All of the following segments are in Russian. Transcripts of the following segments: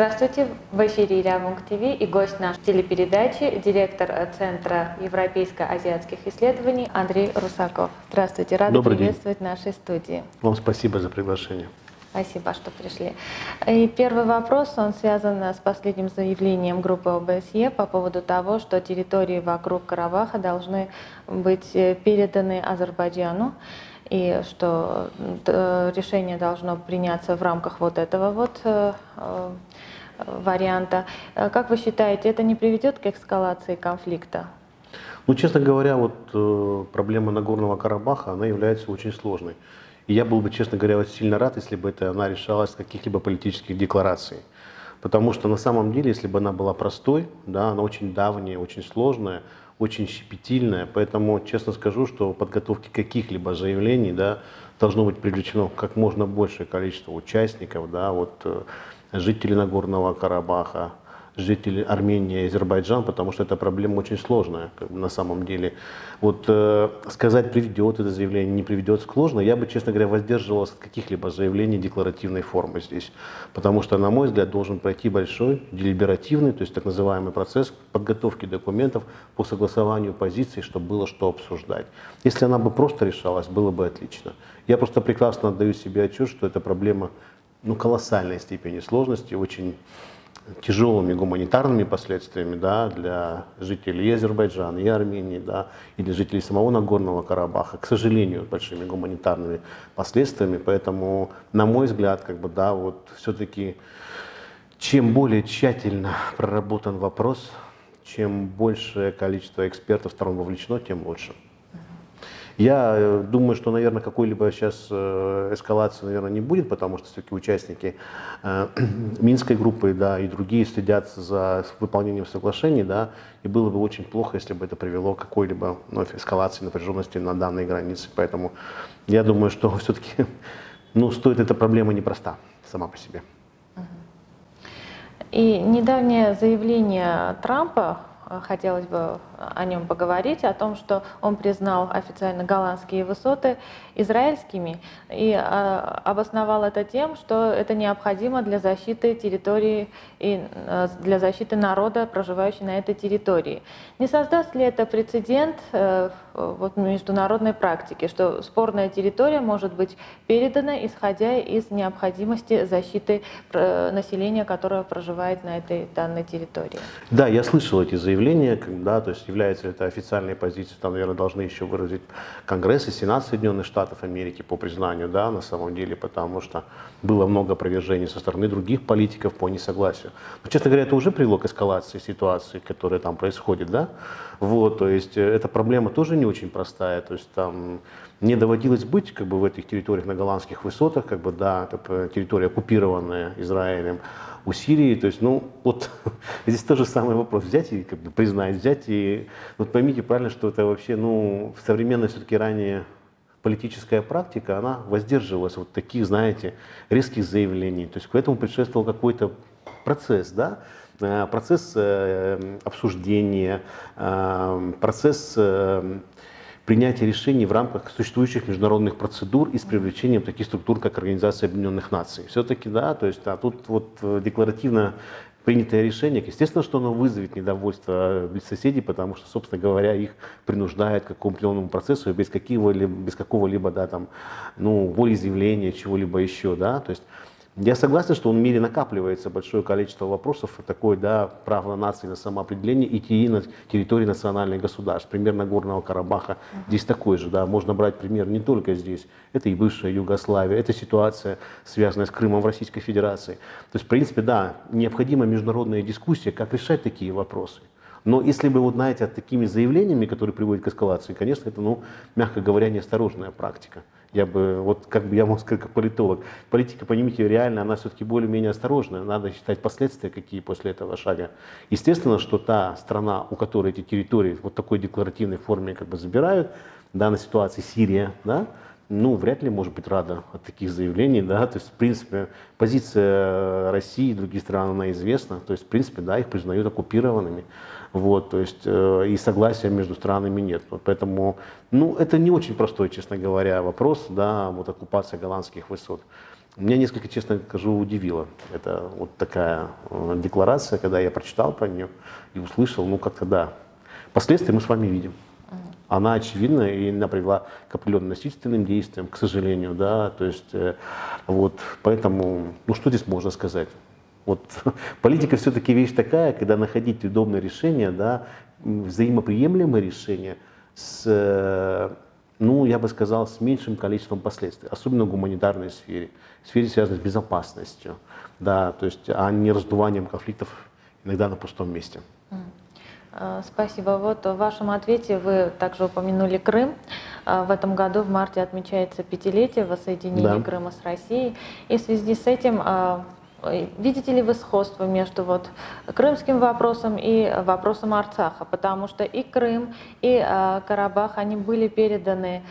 Здравствуйте, в эфире Рявунг ТВ и гость нашей телепередачи, директор Центра европейско-азиатских исследований Андрей Русаков. Здравствуйте, рада приветствовать в нашей студии. Вам спасибо за приглашение. Спасибо, что пришли. И первый вопрос, он связан с последним заявлением группы ОБСЕ по поводу того, что территории вокруг Карабаха должны быть переданы Азербайджану, и что решение должно приняться в рамках вот этого варианта. Как вы считаете, это не приведет к эскалации конфликта? Ну, честно говоря, проблема Нагорного Карабаха, она является очень сложной. И я был бы, честно говоря, очень сильно рад, если бы она решалась с каких-либо политических деклараций. Потому что на самом деле, если бы она была простой, да, она очень давняя, очень сложная, очень щепетильная. Поэтому, честно скажу, что в подготовке каких-либо заявлений, да, должно быть привлечено как можно большее количество участников, да, жителей Нагорного Карабаха, жители Армении и Азербайджан, потому что эта проблема очень сложная на самом деле. Сказать, приведет это заявление, не приведет, сложно. Я бы, честно говоря, воздерживался от каких-либо заявлений декларативной формы здесь. Потому что, на мой взгляд, должен пройти большой делиберативный, то есть так называемый процесс подготовки документов по согласованию позиций, чтобы было что обсуждать. Если она бы просто решалась, было бы отлично. Я просто прекрасно отдаю себе отчет, что эта проблема колоссальной степени сложности, очень тяжелыми гуманитарными последствиями, да, для жителей и Азербайджана, и Армении, да, и для жителей самого Нагорного Карабаха, к сожалению, большими гуманитарными последствиями. Поэтому, на мой взгляд, все-таки чем более тщательно проработан вопрос, чем большее количество экспертов сторон вовлечено, тем лучше. Я думаю, что, наверное, какой-либо сейчас эскалации, наверное, не будет, потому что все-таки участники Минской группы, да, и другие следят за выполнением соглашений, да, и было бы очень плохо, если бы это привело к какой-либо эскалации напряженности на данной границе. Поэтому я думаю, что все-таки стоит эта проблема непроста сама по себе. И недавнее заявление Трампа, хотелось бы о нем поговорить, о том, что он признал официально голландские высоты израильскими и обосновал это тем, что это необходимо для защиты территории и для защиты народа, проживающего на этой территории. Не создаст ли это прецедент в международной практике, что спорная территория может быть передана, исходя из необходимости защиты населения, которое проживает на этой данной территории? Да, я слышал эти заявления, то есть является это официальной позицией, там, наверное, должны еще выразить Конгресс и Сенат Соединенных Штатов Америки по признанию, да, на самом деле, потому что было много опровержений со стороны других политиков по несогласию. Но, честно говоря, это уже привело к эскалации ситуации, которая там происходит, да, то есть эта проблема тоже не очень простая, то есть там мне доводилось быть в этих территориях на голландских высотах, да, это территория, оккупированная Израилем, у Сирии, то есть, здесь тоже самый вопрос, взять и признать, поймите правильно, что это вообще, в современной все-таки ранее политическая практика, она воздерживалась таких, знаете, резких заявлений, то есть к этому предшествовал какой-то процесс, да, процесс обсуждения, процесс принятия решений в рамках существующих международных процедур и с привлечением таких структур, как Организация Объединенных Наций. Все-таки, да, то есть, тут декларативно принятое решение, естественно, что оно вызовет недовольство соседей, потому что, собственно говоря, их принуждает к какому-то определенному процессу без какого-либо, да, волеизъявления, чего-либо еще, да, то есть я согласен, что в мире накапливается большое количество вопросов, такое, да, право нации на самоопределение и на территории национальных государств. Пример Нагорного Карабаха здесь такой же, да, можно брать пример не только здесь, это и бывшая Югославия, это ситуация, связанная с Крымом в Российской Федерации. То есть, в принципе, да, необходима международная дискуссия, как решать такие вопросы. Но если бы, знаете, такими заявлениями, которые приводят к эскалации, конечно, это, мягко говоря, неосторожная практика. Я бы, я могу сказать, как политолог, политика, понимаете, реально, она все-таки более-менее осторожная, надо считать последствия, какие после этого шага. Естественно, что та страна, у которой эти территории в такой декларативной форме забирают, в данной ситуации Сирия, да, вряд ли может быть рада от таких заявлений, да, то есть, в принципе, позиция России и других стран, она известна, то есть, в принципе, да, их признают оккупированными. То есть и согласия между странами нет. Поэтому, это не очень простой, честно говоря, вопрос, да, оккупация голландских высот. Меня несколько, честно скажу, удивило. Это вот такая декларация, когда я прочитал про нее и услышал, ну как-то да. Последствия мы с вами видим. Она очевидна и она привела к определенным насильственным действиям, к сожалению, да, то есть вот, поэтому, ну что здесь можно сказать? Вот политика все-таки вещь такая, когда находить удобное решение, да, взаимоприемлемое решение с, ну, я бы сказал, с меньшим количеством последствий, особенно в гуманитарной сфере, в сфере, связанной с безопасностью, да, то есть, а не раздуванием конфликтов иногда на пустом месте. Спасибо. Вот в вашем ответе вы также упомянули Крым. В этом году в марте отмечается 5-летие воссоединения Крыма с Россией. И в связи с этим видите ли вы сходство между вот крымским вопросом и вопросом Арцаха? Потому что и Крым, и Карабах, они были переданы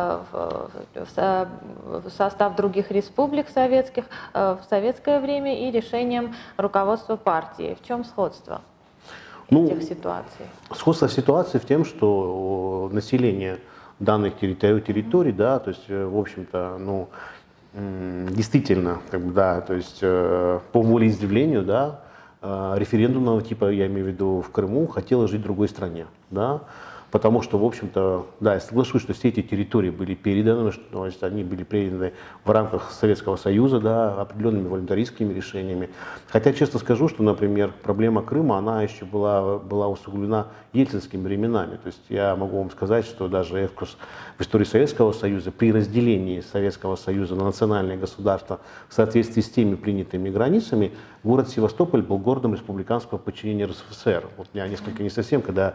в состав других республик советских в советское время и решением руководства партии. В чем сходство этих ситуаций? Сходство ситуации в том, что население данных территорий, да, то есть, в общем-то, ну, действительно, как бы, да, то есть по волеизъявлению, да, референдумного типа, я имею в виду в Крыму, хотела жить в другой стране, да, потому что, в общем-то, да, я соглашусь, что все эти территории были переданы, то есть они были переданы в рамках Советского Союза, да, определенными волюнтаристскими решениями. Хотя, честно скажу, что, например, проблема Крыма, она еще была усугублена ельцинскими временами. То есть я могу вам сказать, что даже экскурс в истории Советского Союза при разделении Советского Союза на национальные государства в соответствии с теми принятыми границами, город Севастополь был городом республиканского подчинения РСФСР. Вот я несколько не совсем, когда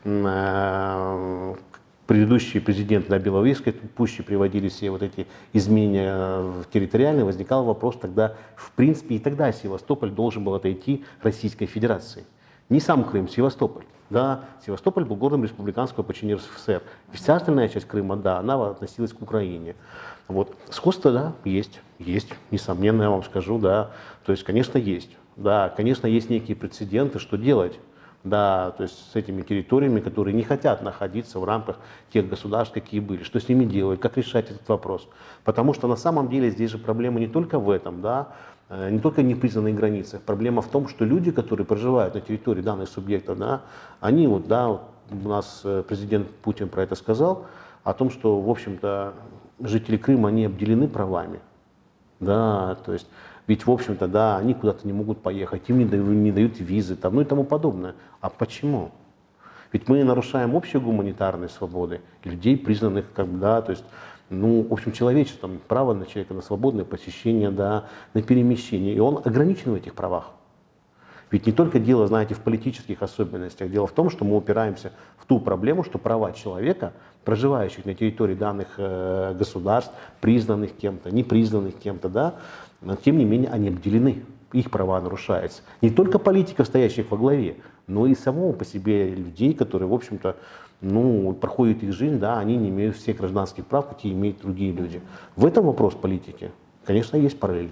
предыдущий президент на Беловежской пуще приводили все вот эти изменения территориальные, возникал вопрос тогда, в принципе, и тогда Севастополь должен был отойти Российской Федерации. Не сам Крым, Севастополь. Да, Севастополь был городом республиканского подчинения РСФСР. Вся остальная часть Крыма, да, она относилась к Украине. Вот. Сходство, да, есть, несомненно, я вам скажу, да. То есть, конечно, есть. Да, конечно, есть некие прецеденты, что делать. Да, то есть с этими территориями, которые не хотят находиться в рамках тех государств, какие были. Что с ними делать, как решать этот вопрос. Потому что на самом деле здесь же проблема не только в этом, да, не только в непризнанных границах. Проблема в том, что люди, которые проживают на территории данных субъектов, да, они вот, да, вот у нас президент Путин про это сказал, о том, что, в общем-то, жители Крыма, они обделены правами. Да, то есть, ведь, в общем-то, да, они куда-то не могут поехать, им не дают визы, там, ну и тому подобное. А почему? Ведь мы нарушаем общие гуманитарные свободы людей, признанных, как бы, да, то есть, ну, в общем, человечеством, право на человека на свободное посещение, да, на перемещение, и он ограничен в этих правах. Ведь не только дело, знаете, в политических особенностях, дело в том, что мы упираемся в ту проблему, что права человека, проживающих на территории данных государств, признанных кем-то, не признанных кем-то, да, но тем не менее они обделены, их права нарушаются. Не только политиков, стоящих во главе, но и самого по себе людей, которые, в общем-то, ну, проходят их жизнь, да, они не имеют всех гражданских прав, какие имеют другие люди. В этом вопрос политики, конечно, есть параллель,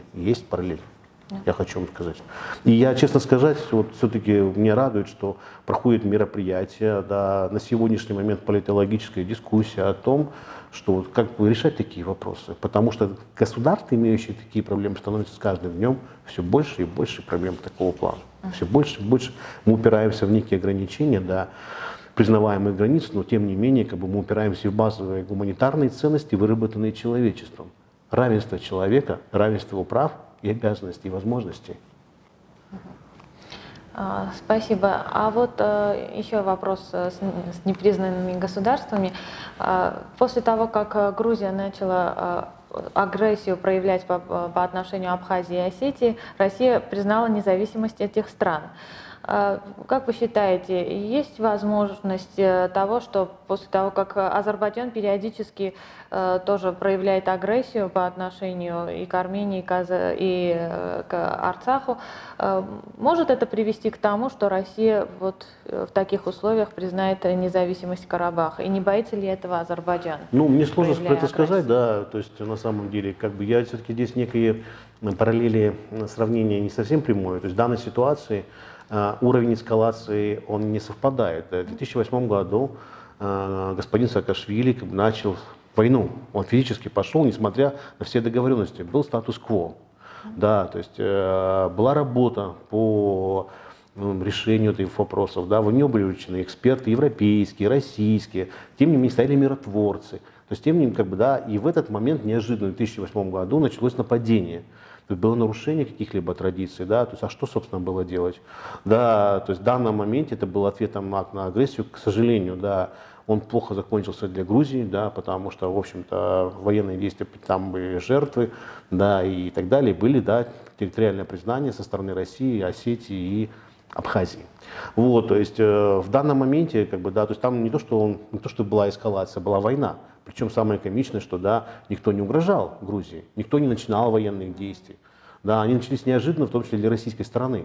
я хочу вам сказать. И я, честно сказать, вот все-таки меня радует, что проходит мероприятие, да, на сегодняшний момент политологическая дискуссия о том, что вот как бы решать такие вопросы. Потому что государства, имеющие такие проблемы, становятся с каждым днем все больше и больше проблем такого плана. Все больше и больше мы упираемся в некие ограничения, да, признаваемые границы, но тем не менее как бы мы упираемся в базовые гуманитарные ценности, выработанные человечеством. Равенство человека, равенство его прав и обязанностей, и возможностей. Спасибо. А вот еще вопрос с непризнанными государствами. После того, как Грузия начала агрессию проявлять по отношению к Абхазии и Осетии, Россия признала независимость этих стран. Как вы считаете, есть возможность того, что после того, как Азербайджан периодически тоже проявляет агрессию по отношению и к Армении, и к Арцаху, может это привести к тому, что Россия вот в таких условиях признает независимость Карабаха? И не боится ли этого Азербайджан? Ну, мне сложно про это сказать, да, то есть на самом деле, как бы я все-таки здесь некие параллели, сравнения не совсем прямое, то есть в данной ситуации уровень эскалации, он не совпадает. В 2008 году господин Саакашвили начал войну. Он физически пошел, несмотря на все договоренности. Был статус-кво. Да, то есть была работа по решению этих вопросов. Да, в нее были включены эксперты европейские, российские. Тем не менее, стояли миротворцы. То есть, тем не менее, как бы, да, и в этот момент неожиданно в 2008 году началось нападение. То есть было нарушение каких-либо традиций, да, то есть, а что, собственно, было делать? Да, то есть в данном моменте это был ответом на агрессию, к сожалению, да, он плохо закончился для Грузии, да, потому что, в общем-то, военные действия, там были жертвы, да, и так далее, были, да, территориальное признание со стороны России, Осетии и Абхазии. Вот, то есть в данном моменте, как бы, да, то есть там не то, что была эскалация, была война. Причем самое комичное, что, да, никто не угрожал Грузии, никто не начинал военных действий. Да, они начались неожиданно, в том числе для российской стороны.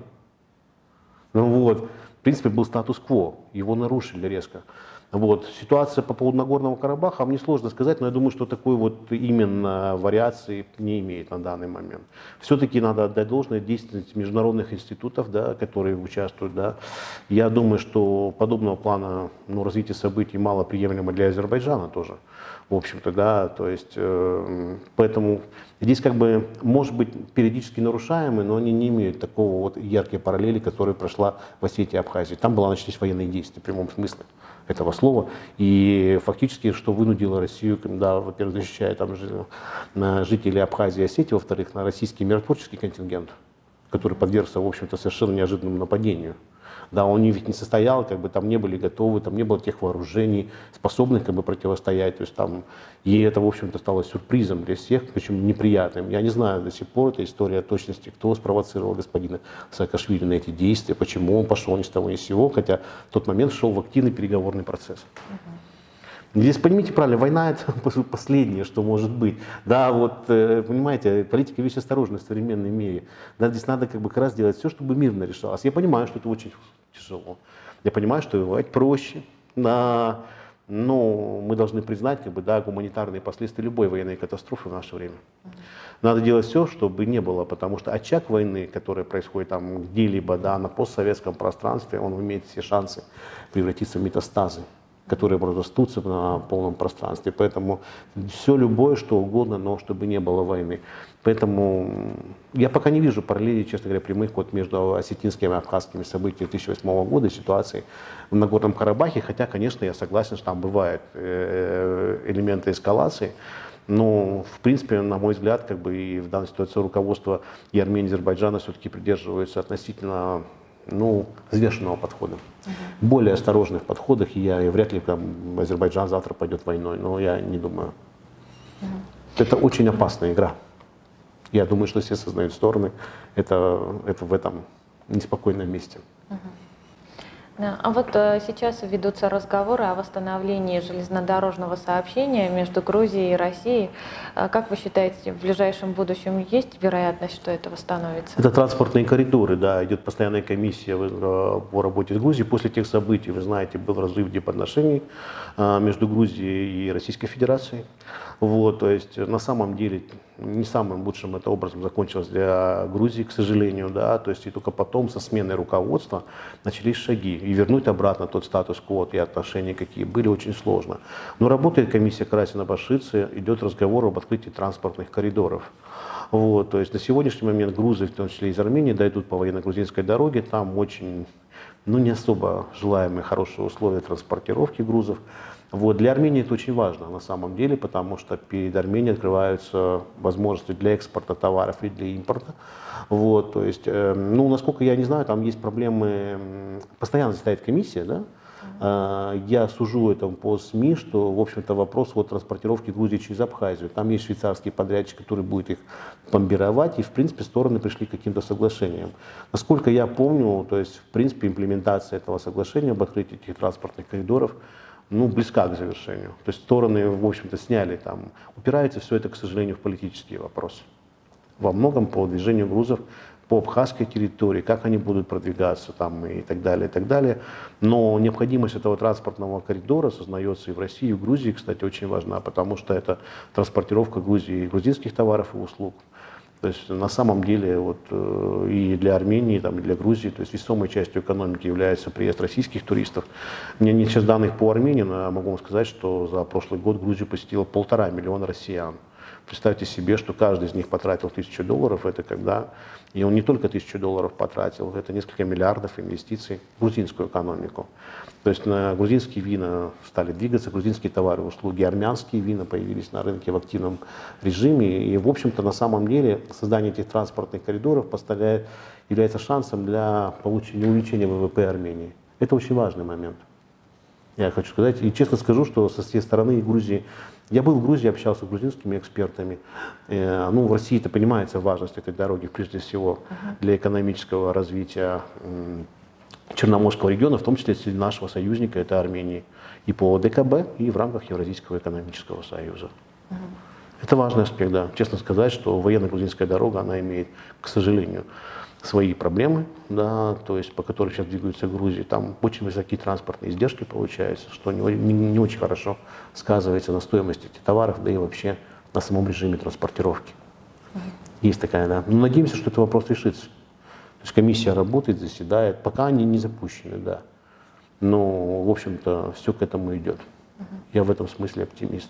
Ну вот, в принципе, был статус-кво, его нарушили резко. Вот. Ситуация по поводу Нагорного Карабаха, мне сложно сказать, но я думаю, что такой вот именно вариации не имеет на данный момент. Все-таки надо отдать должное деятельности международных институтов, да, которые участвуют. Да. Я думаю, что подобного плана развития событий мало приемлемо для Азербайджана тоже. В общем-то, да, то есть, поэтому здесь как бы, может быть, периодически нарушаемые, но они не имеют такого вот яркой параллели, которая прошла в Осетии и Абхазии. Там начались военные действия в прямом смысле этого слова. И фактически, что вынудило Россию, да, во-первых, защищая там жителей Абхазии и Осетии, во-вторых, на российский миротворческий контингент, который подвергся, в общем-то, совершенно неожиданному нападению. Да, он ведь не состоял, как бы там не были готовы, там не было тех вооружений, способных как бы противостоять. То есть там, и это, в общем-то, стало сюрпризом для всех, причем неприятным. Я не знаю до сих пор, эта история точности, кто спровоцировал господина Саакашвили на эти действия, почему он пошел ни с того ни с сего, хотя в тот момент шел в активный переговорный процесс. Здесь, поймите правильно, война — это последнее, что может быть. Да, вот, понимаете, политика — вещь осторожная в современном мире. Да, здесь надо как раз делать все, чтобы мирно решалось. Я понимаю, что это очень тяжело. Я понимаю, что воевать проще. Да, но мы должны признать да, гуманитарные последствия любой военной катастрофы в наше время. Надо делать все, чтобы не было, потому что очаг войны, который происходит там где-либо да, на постсоветском пространстве, он имеет все шансы превратиться в метастазы, которые разрастутся на полном пространстве. Поэтому все любое, что угодно, но чтобы не было войны. Поэтому я пока не вижу параллелей, честно говоря, прямых между осетинскими и абхазскими событиями 2008 года и ситуацией в Нагорном Карабахе. Хотя, конечно, я согласен, что там бывают элементы эскалации. Но, в принципе, на мой взгляд, и в данной ситуации руководство и Армении, и Азербайджана все-таки придерживаются относительно взвешенного подхода. Более осторожных подходах, и вряд ли Азербайджан завтра пойдет войной, но я не думаю. Это очень опасная игра. Я думаю, что все сознают стороны, это в этом неспокойном месте. Да. А вот сейчас ведутся разговоры о восстановлении железнодорожного сообщения между Грузией и Россией. Как вы считаете, в ближайшем будущем есть вероятность, что это восстановится? Это транспортные коридоры, да, идет постоянная комиссия по работе с Грузией. После тех событий, вы знаете, был разрыв дипотношений между Грузией и Российской Федерацией. Вот, то есть на самом деле не самым лучшим это образом закончилось для Грузии, к сожалению, да, то есть и только потом со сменой руководства начались шаги, и вернуть обратно тот статус-кво и отношения, какие были, очень сложно. Но работает комиссия Карасина-Башидзе, идет разговор об открытии транспортных коридоров. Вот, то есть на сегодняшний момент грузы, в том числе из Армении, дойдут по военно-грузинской дороге, там очень, не особо желаемые хорошие условия транспортировки грузов. Вот. Для Армении это очень важно на самом деле, потому что перед Арменией открываются возможности для экспорта товаров и для импорта. Вот. То есть, насколько я не знаю, там есть проблемы, постоянно стоит комиссия, да? Я сужу это по СМИ, что, в общем-то, вопрос транспортировки Грузии через Абхазию. Там есть швейцарский подрядчик, который будет их пломбировать, и, в принципе, стороны пришли к каким-то соглашениям. Насколько я помню, то есть, в принципе, имплементация этого соглашения об открытии этих транспортных коридоров близка к завершению. То есть стороны, в общем-то, сняли там. Упирается все это, к сожалению, в политические вопросы. Во многом по движению грузов по абхазской территории, как они будут продвигаться там и так далее, и так далее. Но необходимость этого транспортного коридора осознается и в России, и в Грузии, кстати, очень важна, потому что это транспортировка Грузии грузинских товаров и услуг. То есть на самом деле вот, и для Армении, там, и для Грузии, то есть весомой частью экономики является приезд российских туристов. У меня нет сейчас данных по Армении, но я могу вам сказать, что за прошлый год Грузию посетило 1,5 миллиона россиян. Представьте себе, что каждый из них потратил $1000, это когда, и он не только $1000 потратил, это несколько миллиардов инвестиций в грузинскую экономику. То есть на грузинские вина стали двигаться, грузинские товары и услуги, армянские вина появились на рынке в активном режиме. И, в общем-то, на самом деле создание этих транспортных коридоров является шансом для увеличения ВВП Армении. Это очень важный момент. Я хочу сказать, и честно скажу, что со всей стороны Грузии, я был в Грузии, общался с грузинскими экспертами. Ну, в России-то понимается важность этой дороги, прежде всего, для экономического развития Черноморского региона, в том числе среди нашего союзника, это Армении, и по ОДКБ, и в рамках Евразийского экономического союза. Это важный аспект, да. Честно сказать, что военно-грузинская дорога, она имеет, к сожалению, свои проблемы, да, то есть по которым сейчас двигаются Грузии. Там очень высокие транспортные издержки получаются, что не очень хорошо сказывается на стоимости этих товаров, да и вообще на самом режиме транспортировки. Есть такая, да. Но надеемся, что этот вопрос решится. То есть комиссия работает, заседает, пока они не запущены, да. Но, в общем-то, все к этому идет. Я в этом смысле оптимист.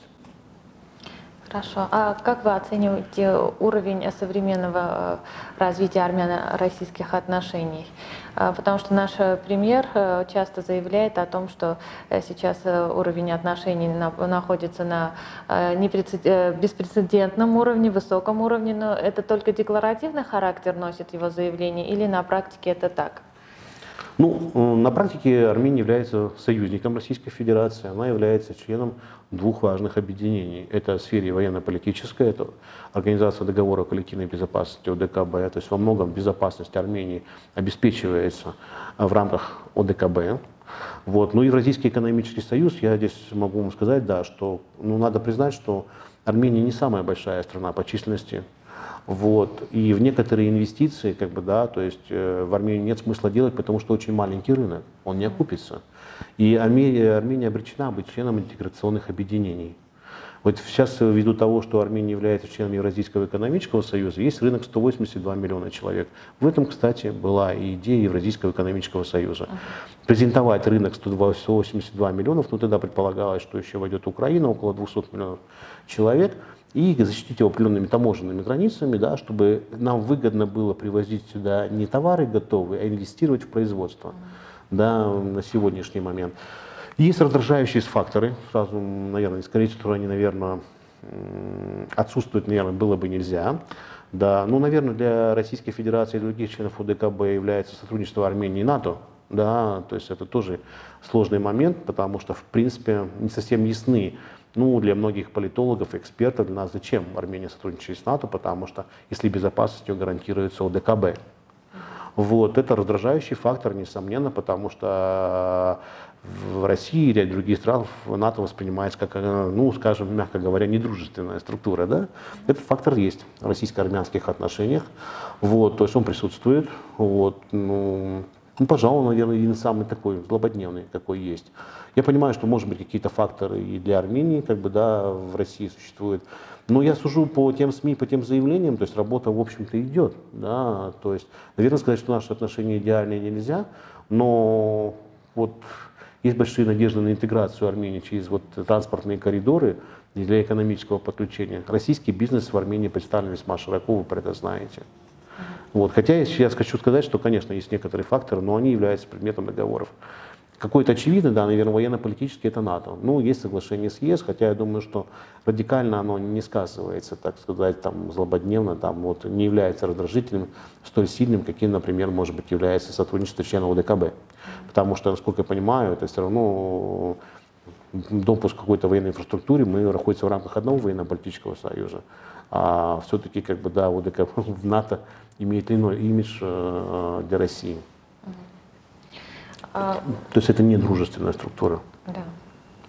Хорошо. А как вы оцениваете уровень современного развития армяно-российских отношений? Потому что наш премьер часто заявляет о том, что сейчас уровень отношений находится на беспрецедентном уровне, высоком уровне, но это только декларативный характер носит его заявление или на практике это так? Ну, на практике Армения является союзником Российской Федерации, она является членом двух важных объединений. Это в сфере военно-политической, это Организация договора о коллективной безопасности ОДКБ, то есть во многом безопасность Армении обеспечивается в рамках ОДКБ. Вот. Ну и Евразийский экономический союз, я здесь могу вам сказать, да, что надо признать, что Армения не самая большая страна по численности. Вот. И в некоторые инвестиции, как бы, да, то есть в Армению нет смысла делать, потому что очень маленький рынок, он не окупится. И Армения обречена быть членом интеграционных объединений. Вот сейчас, ввиду того, что Армения является членом Евразийского экономического союза, есть рынок 182 миллиона человек. В этом, кстати, была и идея Евразийского экономического союза. Презентовать рынок 182 миллионов, но тогда предполагалось, что еще войдет Украина, около 200 миллионов человек, и защитить его определенными таможенными границами, да, чтобы нам выгодно было привозить сюда не товары готовые, а инвестировать в производство, да, на сегодняшний момент. Есть раздражающие факторы, сразу, наверное, скорее всего, они, наверное, отсутствуют, наверное, было бы нельзя. Да, ну, наверное, для Российской Федерации и других членов ОДКБ является сотрудничество Армении и НАТО. Да, то есть это тоже сложный момент, потому что, в принципе, не совсем ясны, ну, для многих политологов, экспертов, для нас зачем Армения сотрудничает с НАТО, потому что если безопасность ее гарантируется ОДКБ. Вот, это раздражающий фактор, несомненно, потому что в России и ряде других стран НАТО воспринимается как, ну, скажем, мягко говоря, недружественная структура, да. Этот фактор есть в российско-армянских отношениях, вот, то есть он присутствует, вот, ну, пожалуй, наверное, один самый такой злободневный, какой есть. Я понимаю, что, может быть, какие-то факторы и для Армении, как бы, да, в России существуют. Но я сужу по тем СМИ, по тем заявлениям, то есть работа, в общем-то, идет. Да, то есть, наверное, сказать, что наши отношения идеальные нельзя, но вот есть большие надежды на интеграцию Армении через вот транспортные коридоры для экономического подключения. Российский бизнес в Армении представлен весьма широко, вы про это знаете. Вот. Хотя я сейчас хочу сказать, что, конечно, есть некоторые факторы, но они являются предметом договоров. Какой-то очевидный, да, наверное, военно-политический это НАТО. Ну, есть соглашение с ЕС, хотя я думаю, что радикально оно не сказывается, так сказать, там, злободневно, там, вот, не является раздражительным, столь сильным, каким, например, может быть, является сотрудничество членов ОДКБ. Потому что, насколько я понимаю, это все равно допуск к какой-то военной инфраструктуре, мы находимся в рамках одного военно-политического союза. А все-таки, как бы, да, ОДКБ в НАТО имеет иной имидж для России. То есть это не дружественная структура. Да.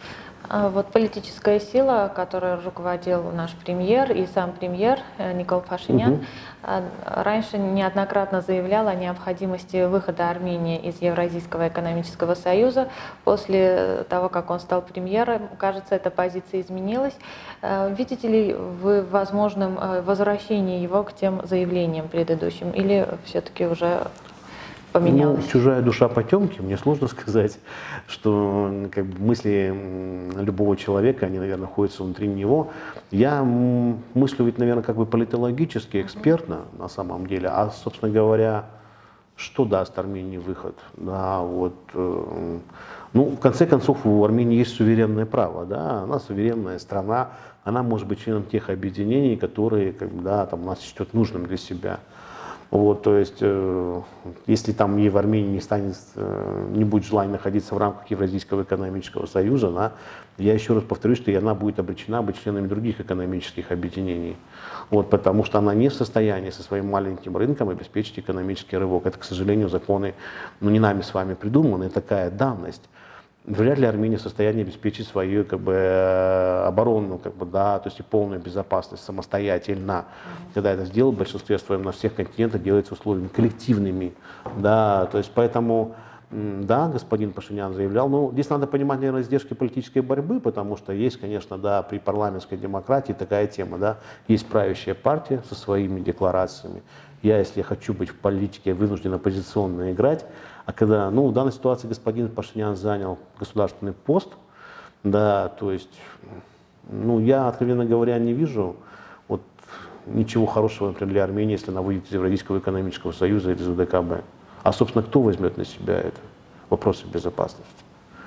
Вот политическая сила, которой руководил наш премьер и сам премьер Никол Пашинян, раньше неоднократно заявлял о необходимости выхода Армении из Евразийского экономического союза. После того, как он стал премьером, кажется, эта позиция изменилась. Видите ли вы возможным возвращение его к тем заявлениям предыдущим, или все-таки уже поменялось? Ну, чужая душа потемки, мне сложно сказать, что как бы, мысли любого человека, они, наверное, находятся внутри него. Я мыслю ведь, наверное, как бы политологически, экспертно на самом деле, а, собственно говоря, что даст Армении выход? Да, вот, ну, в конце концов, у Армении есть суверенное право, да, она суверенная страна, она может быть членом тех объединений, которые, как бы, да, там, у нас считают нужным для себя. Вот, то есть, если там ей в Армении не станет, не будет желания находиться в рамках Евразийского экономического союза, я еще раз повторюсь, что и она будет обречена быть членами других экономических объединений. Вот, потому что она не в состоянии со своим маленьким рынком обеспечить экономический рывок. Это, к сожалению, законы, ну, не нами с вами придуманы, такая данность. Вряд ли Армения в состоянии обеспечить свою как бы, оборону, как бы, да, то есть и полную безопасность самостоятельно. Когда это сделал, в большинстве своем на всех континентах делается условиями коллективными. Да, то есть поэтому, да, господин Пашинян заявлял, но здесь надо понимать, наверное, издержки политической борьбы, потому что есть, конечно, да, при парламентской демократии такая тема, да, есть правящая партия со своими декларациями. Если я хочу быть в политике, я вынужден оппозиционно играть. А когда, ну, в данной ситуации господин Пашинян занял государственный пост, да, то есть, ну, я, откровенно говоря, не вижу вот ничего хорошего, например, для Армении, если она выйдет из Евразийского экономического союза или из УДКБ. А, собственно, кто возьмет на себя это? Вопросы безопасности.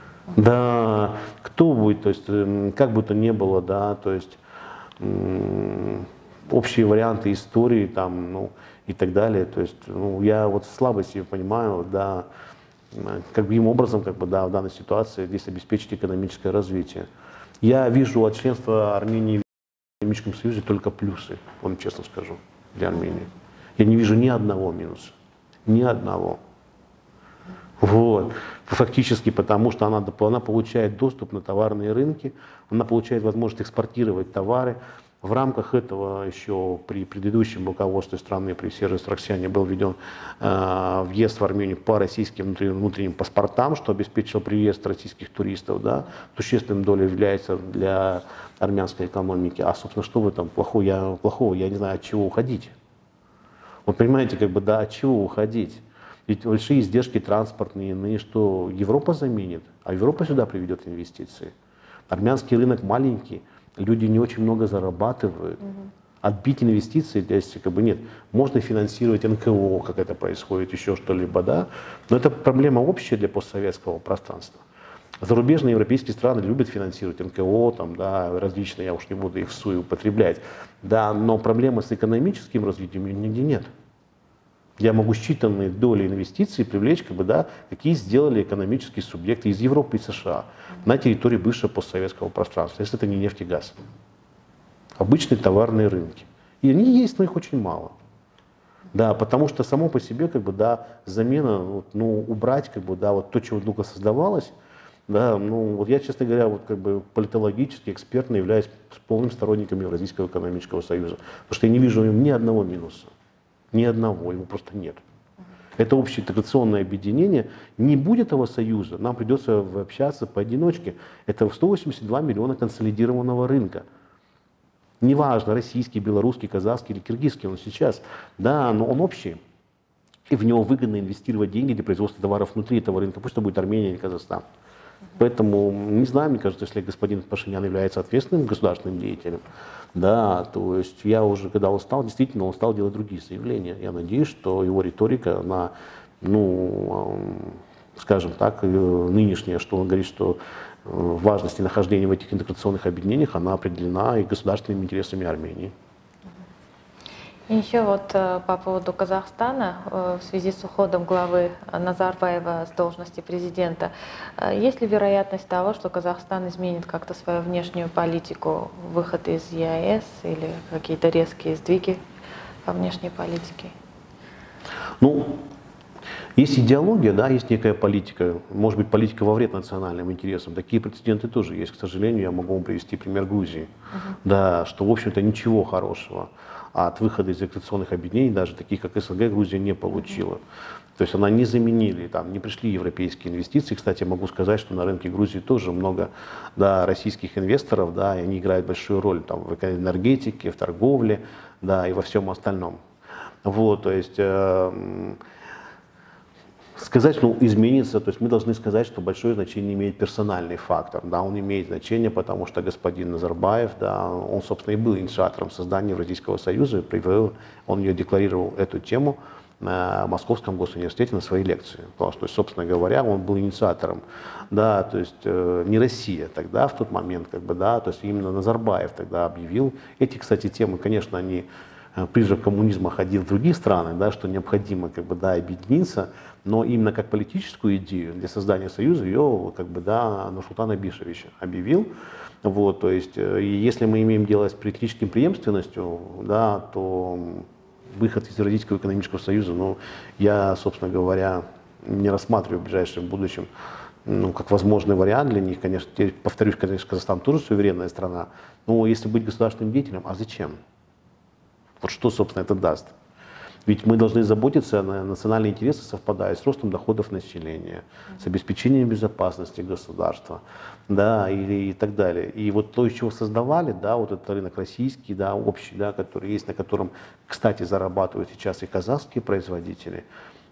Да, кто будет, то есть, как бы то ни было, да, то есть, общие варианты истории, там, ну, и так далее. То есть, ну, я вот слабость ее понимаю, да, каким образом, как бы, да, в данной ситуации здесь обеспечить экономическое развитие. Я вижу от членства Армении в экономическом союзе только плюсы, вам честно скажу, для Армении. Я не вижу ни одного минуса, ни одного. Вот. Фактически потому, что она получает доступ на товарные рынки, она получает возможность экспортировать товары. В рамках этого еще при предыдущем руководстве страны, при Серже Саргсяне, был введен въезд в Армению по российским внутренним паспортам, что обеспечило приезд российских туристов. Да, существенной долей является для армянской экономики. А, собственно, что в этом плохого? Я не знаю, от чего уходить. Вот понимаете, как бы, да, от чего уходить? Ведь большие издержки транспортные, иные, что Европа заменит, а Европа сюда приведет инвестиции. Армянский рынок маленький. Люди не очень много зарабатывают. Отбить инвестиции здесь как бы нет. Можно финансировать НКО, как это происходит, еще что-либо, да. Но это проблема общая для постсоветского пространства. Зарубежные европейские страны любят финансировать НКО, там, да, различные, я уж не буду их всуе употреблять. Да, но проблемы с экономическим развитием нигде нет. Я могу считанные доли инвестиций привлечь, как бы, да, какие сделали экономические субъекты из Европы и США на территории бывшего постсоветского пространства, если это не нефть и газ. Обычные товарные рынки. И они есть, но их очень мало. Да, потому что само по себе, как бы, да, замена, ну, убрать, как бы, да, вот то, чего долго создавалось, да, ну, вот я, честно говоря, вот, как бы, политологически, экспертно являюсь полным сторонником Евразийского экономического союза, потому что я не вижу в нем ни одного минуса. Ни одного, его просто нет. Это общее интеграционное объединение. Не будет этого союза, нам придется общаться поодиночке. Это 182 миллиона консолидированного рынка. Неважно, российский, белорусский, казахский или киргизский он сейчас. Да, но он общий. И в него выгодно инвестировать деньги для производства товаров внутри этого рынка. Пусть это будет Армения или Казахстан. Поэтому, не знаю, мне кажется, если господин Пашинян является ответственным государственным деятелем, да, то есть я уже, когда он стал, действительно, он стал делать другие заявления. Я надеюсь, что его риторика, она, ну, скажем так, нынешняя, что он говорит, что важности нахождения в этих интеграционных объединениях, она определена и государственными интересами Армении. И еще вот по поводу Казахстана, в связи с уходом главы Назарбаева с должности президента, есть ли вероятность того, что Казахстан изменит как-то свою внешнюю политику, выход из ЕАЭС или какие-то резкие сдвиги по внешней политике? Ну, Есть идеология, да, есть некая политика, может быть, политика во вред национальным интересам. Такие прецеденты тоже есть. К сожалению, я могу вам привести пример Грузии. Да, что, в общем-то, ничего хорошего от выхода из регуляционных объединений, даже таких как СНГ, Грузия не получила. То есть она не заменили, там, не пришли европейские инвестиции. Кстати, могу сказать, что на рынке Грузии тоже много, да, российских инвесторов, да, и они играют большую роль там, в энергетике, в торговле, да, и во всем остальном. Вот, то есть сказать, ну, изменится, то есть мы должны сказать, что большое значение имеет персональный фактор, да, он имеет значение, потому что господин Назарбаев, да, он, собственно, и был инициатором создания Евразийского союза, он ее декларировал, эту тему, на Московском госуниверситете на своей лекции. Потому что, собственно говоря, он был инициатором, да, то есть не Россия тогда, в тот момент, как бы, да, то есть именно Назарбаев тогда объявил. Эти, кстати, темы, конечно, они призрак коммунизма ходил в других странах, да, что необходимо, как бы, да, объединиться, но именно как политическую идею для создания союза ее, как бы, да, Нурсултан Абишевич объявил. Вот, то есть, и если мы имеем дело с политической преемственностью, да, то выход из Евразийского экономического союза, ну, я, собственно говоря, не рассматриваю в ближайшем будущем, ну, как возможный вариант для них. Конечно, повторюсь, конечно, Казахстан тоже суверенная страна, но если быть государственным деятелем, а зачем? Вот что, собственно, это даст? Ведь мы должны заботиться, национальные интересы совпадают с ростом доходов населения, с обеспечением безопасности государства, да, и так далее. И вот то, из чего создавали, да, вот этот рынок российский, да, общий, да, который есть, на котором, кстати, зарабатывают сейчас и казахские производители.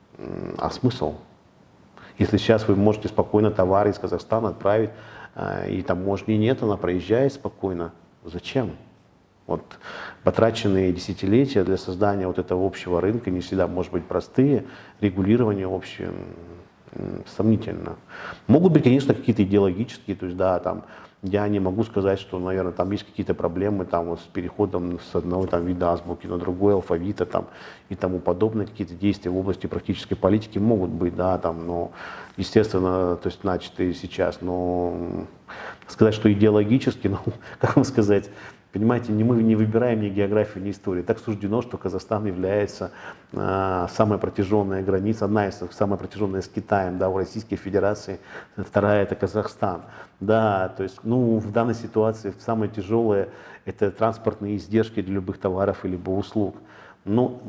А смысл? Если сейчас вы можете спокойно товары из Казахстана отправить, и таможни нет, она проезжает спокойно, зачем? Вот потраченные десятилетия для создания вот этого общего рынка не всегда, может быть, простые, регулирование общее сомнительно. Могут быть, конечно, какие-то идеологические, то есть, да, там, я не могу сказать, что, наверное, там есть какие-то проблемы там, вот, с переходом с одного там, вида азбуки на другой, алфавита там, и тому подобное, какие-то действия в области практической политики могут быть, да, там, но, естественно, то есть, начатые сейчас, но сказать, что идеологически, ну, как вам сказать, понимаете, мы не выбираем ни географию, ни историю. Так суждено, что Казахстан является самой протяженной границей, одна из самых протяженных с Китаем, да, в Российской Федерации, вторая это Казахстан. Да, то есть, ну, в данной ситуации самое тяжелое это транспортные издержки для любых товаров или услуг. Но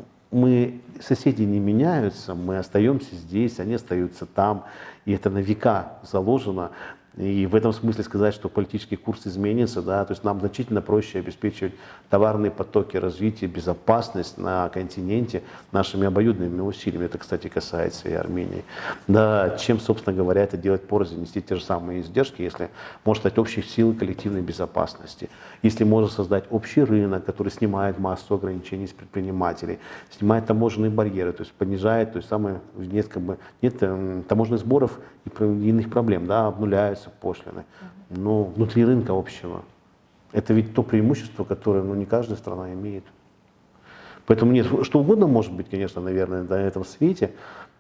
соседи не меняются, мы остаемся здесь, они остаются там, и это на века заложено. И в этом смысле сказать, что политический курс изменится, да, то есть нам значительно проще обеспечивать товарные потоки, развитие, безопасность на континенте нашими обоюдными усилиями. Это, кстати, касается и Армении. Да, чем, собственно говоря, это делать порознь, нести те же самые издержки, если может стать общей силой коллективной безопасности, если можно создать общий рынок, который снимает массу ограничений с предпринимателей, снимает таможенные барьеры, то есть понижает, то есть нет, как бы, нет таможенных сборов и иных проблем, да, обнуляются пошлины, но внутри рынка общего. Это ведь то преимущество, которое, ну, не каждая страна имеет. Поэтому нет, что угодно может быть, конечно, наверное, на этом свете,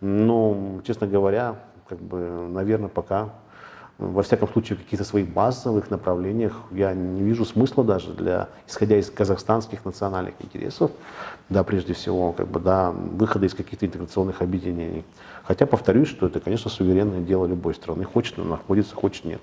но, честно говоря, как бы, наверное, пока, во всяком случае, в каких-то своих базовых направлениях я не вижу смысла даже исходя из казахстанских национальных интересов, да, прежде всего, как бы, да, выхода из каких-то интеграционных объединений. Хотя, повторюсь, что это, конечно, суверенное дело любой страны. Хочет она находится, хочет нет.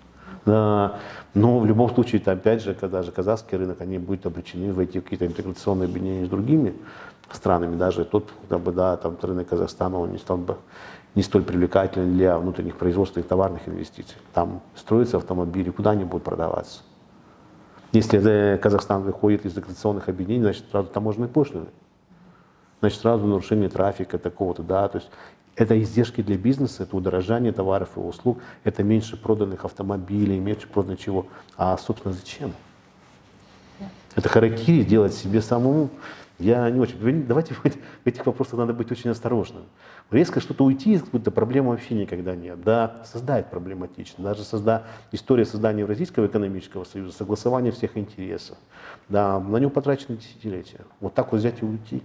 Да, но в любом случае, это, опять же, когда же казахский рынок, они будут обречены войти в какие-то интеграционные объединения с другими странами, даже тот, как бы, да, там рынок Казахстана, он не стал бы не столь привлекательным для внутренних производственных товарных инвестиций. Там строятся автомобили, куда они будут продаваться? Если Казахстан выходит из интеграционных объединений, значит, сразу таможенные пошлины. Значит, сразу нарушение трафика такого-то, да, то есть это издержки для бизнеса, это удорожание товаров и услуг, это меньше проданных автомобилей, меньше проданных чего. А, собственно, зачем? Это харакири делать себе самому. Я не очень. Давайте в этих вопросах надо быть очень осторожным. Резко что-то уйти из какой-то проблемы вообще никогда нет. Да, создать проблематично. Даже история создания Евразийского экономического союза, согласование всех интересов. Да, на него потрачено десятилетия. Вот так вот взять и уйти.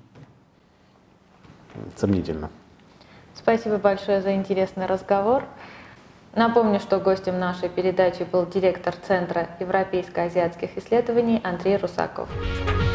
Сомнительно. Спасибо большое за интересный разговор. Напомню, что гостем нашей передачи был директор Центра европейско-азиатских исследований Андрей Русаков.